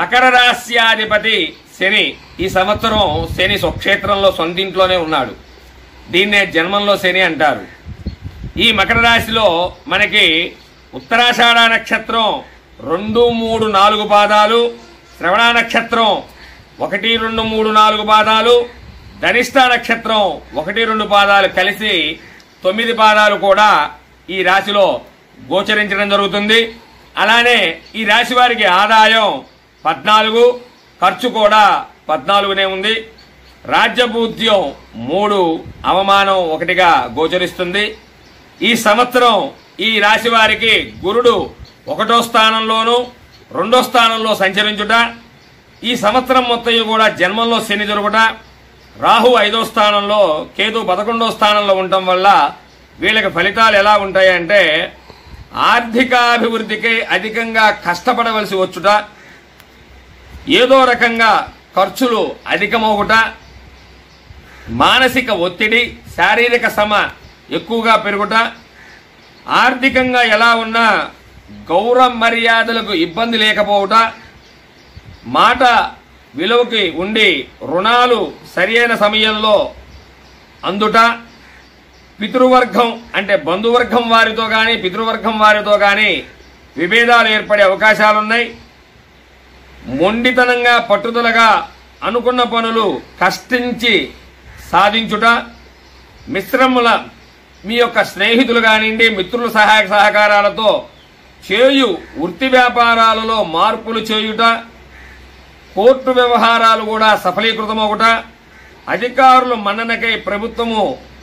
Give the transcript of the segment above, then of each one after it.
మకర రాశ్యాధిపతి శని. ఈ సంవత్సరం శని స్వక్షేత్రంలో సొంతింట్లోనే ఉన్నాడు. దీన్నే జన్మంలో శని అంటారు. ఈ మకర రాశిలో మనకి ఉత్తరాషాఢ నక్షత్రం 2, 3, 4 పాదాలు, శ్రవణ నక్షత్రం 1, 2, 3, 4 పాదాలు, ధనిష్ట నక్షత్రం 1, 2 పాదాలు కలిసి 9 పాదాలు కూడా ఈ రాశిలో గోచరించడం జరుగుతుంది. అలానే ఈ రాశి వారికి ఆదాయం 14, ఖర్చు కూడా 14నే ఉంది. రాజ్యభూత్యం 3, అవమానం 1గా గోచరిస్తుంది. ఈ సంవత్సరం ఈ రాశి వారికి గురుడు 1వ స్థానంలోనూ 2వ స్థానంలో సంచరించుట, ఈ సంవత్సరం మొత్తం కూడా జన్మంలో శని జరుగుట, రాహు 5వ స్థానంలో, కేతు 11వ స్థానంలో ఉండటం వల్ల వీళ్ళకి ఫలితాలు ఎలా ఉంటాయంటే ఆర్థికాభివృద్ధికి అధికంగా కష్టపడవలసి వచ్చుట, ఏదో రకంగా ఖర్చులు అధికమవుట, మానసిక ఒత్తిడి, శారీరక శ్రమ ఎక్కువగా పెరుగుట, ఆర్థికంగా ఎలా ఉన్నా గౌరవ మర్యాదలకు ఇబ్బంది లేకపోవుట, మాట విలువకి ఉండి రుణాలు సరైన సమయంలో అందుట, పితృవర్గం అంటే బంధువర్గం వారితో కానీ పితృవర్గం వారితో కానీ విభేదాలు ఏర్పడే అవకాశాలున్నాయి. మొండితనంగా పట్టుదలగా అనుకున్న పనులు కష్టించి సాధించుట, మిశ్రముల మీ యొక్క స్నేహితులు కానివ్వండి, మిత్రుల సహాయ సహకారాలతో చేయు వృత్తి వ్యాపారాలలో మార్పులు చేయుట, కోర్టు వ్యవహారాలు కూడా సఫలీకృతమవుట, అధికారుల మన్ననకై ప్రభుత్వము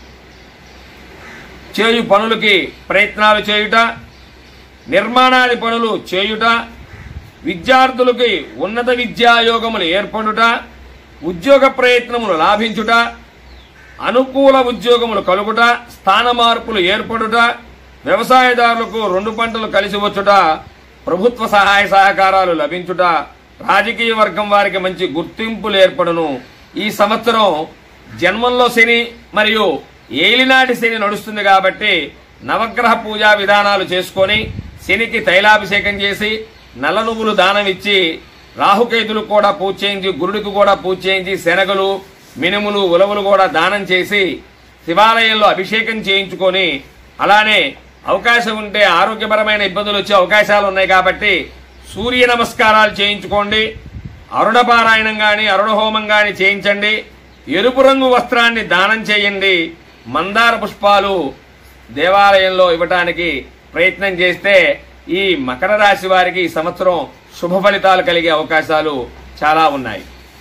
చేయు పనులకి ప్రయత్నాలు చేయుట, నిర్మాణాది పనులు చేయుట, విద్యార్థులకి ఉన్నత విద్యాయోగములు ఏర్పడుట, ఉద్యోగ ప్రయత్నములు లాభించుట, అనుకూల ఉద్యోగములు కలుగుట, స్థాన మార్పులు ఏర్పడుట, వ్యవసాయదారులకు 2 పంటలు కలిసి వచ్చుట, ప్రభుత్వ సహాయ సహకారాలు లభించుట, రాజకీయ వర్గం వారికి మంచి గుర్తింపులు ఏర్పడును. ఈ సంవత్సరం జన్మంలో శని మరియు ఏలినాటి శని నడుస్తుంది కాబట్టి నవగ్రహ పూజా విధానాలు చేసుకొని శనికి తైలాభిషేకం చేసి నల్ల నువ్వులు దానం ఇచ్చి, రాహుకేతులకు కూడా పూజ చేయించి, గురుడికి కూడా పూజ చేయించి, శనగలు, మినుములు, ఉలవలు కూడా దానం చేసి శివాలయంలో అభిషేకం చేయించుకొని, అలానే అవకాశం ఉంటే ఆరోగ్యపరమైన ఇబ్బందులు వచ్చే అవకాశాలు ఉన్నాయి కాబట్టి సూర్య నమస్కారాలు చేయించుకోండి, అరుణపారాయణం కానీ అరుణ హోమం కానీ చేయించండి, ఎరుపు రంగు వస్త్రాన్ని దానం చేయండి, మందార పుష్పాలు దేవాలయంలో ఇవ్వటానికి ప్రయత్నం చేస్తే ఈ మకర రాశి వారికి ఈ సంవత్సరం శుభ ఫలితాలు కలిగే అవకాశాలు చాలా ఉన్నాయి.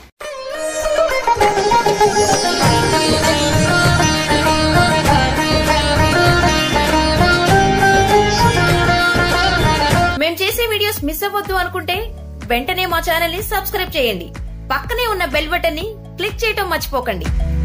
మేము చేసే వీడియోస్ మిస్ అవ్వద్దు అనుకుంటే వెంటనే మా ఛానల్ ని సబ్స్క్రైబ్ చేయండి. పక్కనే ఉన్న బెల్ బటన్ ని క్లిక్ చేయటం మర్చిపోకండి.